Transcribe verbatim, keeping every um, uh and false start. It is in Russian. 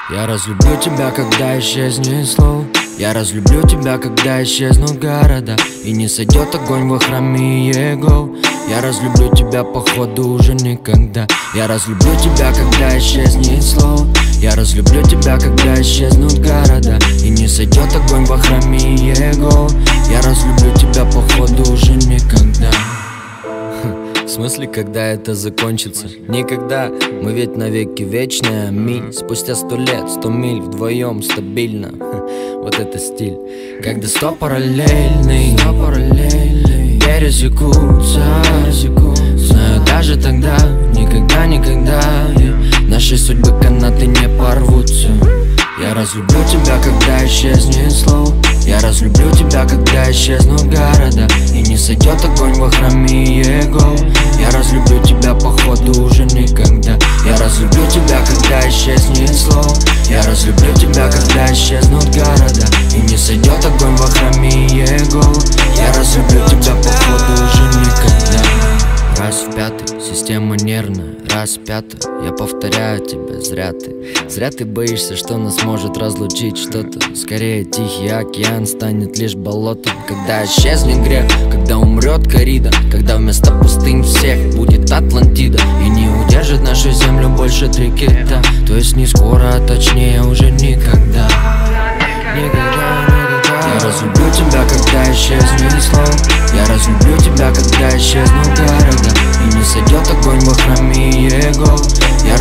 Я разлюблю тебя, когда исчезнет слово. Я разлюблю тебя, когда исчезнут города и не сойдет огонь во храме Его. Я разлюблю тебя, походу, уже никогда. Я разлюблю тебя, когда исчезнет слово. Я разлюблю тебя, когда исчезнут города и не сойдет огонь во храме Его. Я разлюблю тебя, походу, уже никогда. В смысле, когда это закончится? Никогда, мы ведь навеки вечные. Аминь. Спустя сто лет, сто миль вдвоем стабильно. Вот это стиль. Когда сто параллельный, сто параллельный пересекутся. Знаю, даже тогда, никогда, никогда наши судьбы канаты не порвутся. Я разлюблю тебя, когда исчезнет слово. Я разлюблю тебя, когда исчезнут города и не сойдет огонь во храме Его. Я разлюблю тебя, походу, уже никогда. Я разлюблю тебя, когда исчезнет слово. Я разлюблю тебя, когда исчезнут города и не сойдет огонь во храме Его. Я разлюблю тебя, походу, уже никогда. Раз в пятый, система нервная, раз в пятый, я повторяю тебе, зря ты. Зря ты боишься, что нас может разлучить что-то. Скорее тихий океан станет лишь болотом. Когда исчезнет грех, когда умрет коррида, когда вместо пустынь всех будет Атлантида и не удержит нашу землю больше три кита. То есть не скоро, а точнее уже никогда. Никогда, никогда. Я разлюблю тебя, когда исчезнет слово. Я разлюблю тебя, когда исчезнут города и не сойдет огонь во храме Его. Я